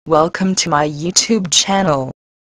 Welcome to my YouTube channel.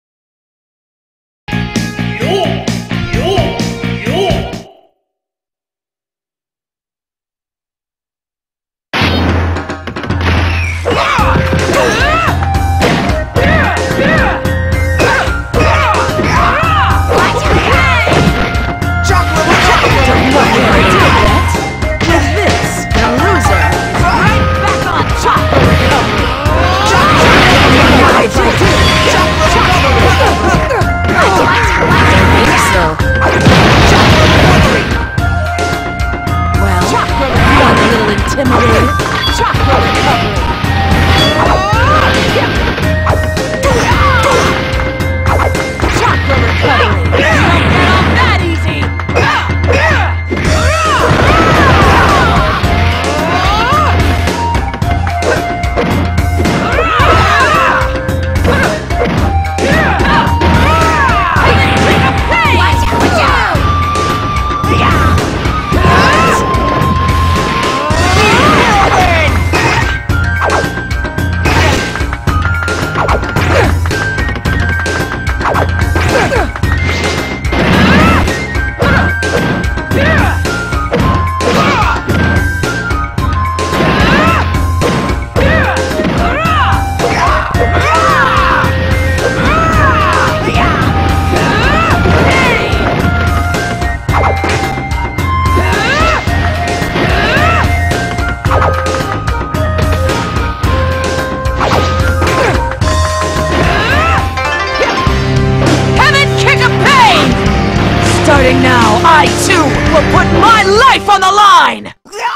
Starting now, I too will put my life on the line!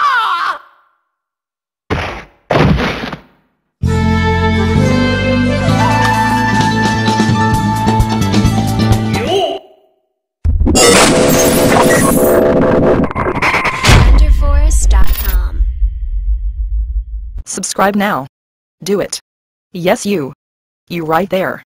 Thunderforest.com. Subscribe now. Do it. Yes, you. You right there.